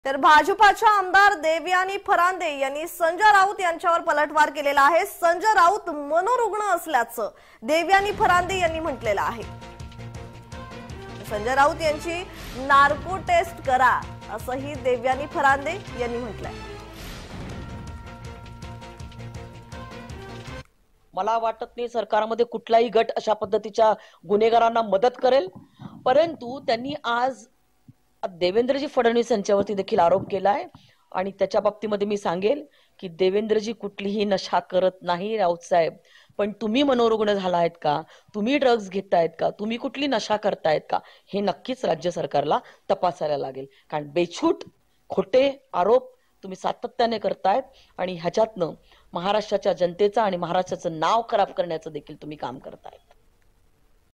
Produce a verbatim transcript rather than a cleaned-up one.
तर भाजपाच्या आमदार देवयानी फरांदे यांनी संजय राऊत यांच्यावर पलटवार केलेला आहे। संजय राऊत मनोरुग्ण असल्याचं देवयानी फरांदे यांनी म्हटलेलं आहे। संजय राऊत यांची नार्को टेस्ट करा असंही देवयानी फरांदे यांनी म्हटलंय। मला वाटत नाही सरकारमध्ये कुठलाही गट अशा पद्धतीच्या गुन्हेगारांना मदत करेल, परंतु त्यांनी आज देवेंद्रजी फडणवीस यांच्यावरती देखील आरोप केलाय आणि त्याच्या बाबतीमध्ये मी सांगेल की देवेंद्रजी कुठलीही नशा करत नाही राऊत साहेब, पण तुम्ही मनोरुग्ण झालायत का, तुम्ही ड्रग्ज घेतायत का, तुम्ही कुठली नशा करतायत का, हे नक्कीच राज्य सरकारला तपासायला लागेल। कारण बेछूट खोटे आरोप तुम्ही सातत्याने करतायत आणि ह्याच्यातनं महाराष्ट्राच्या जनतेचा आणि महाराष्ट्राचं नाव खराब करण्याचं देखील तुम्ही काम करताय।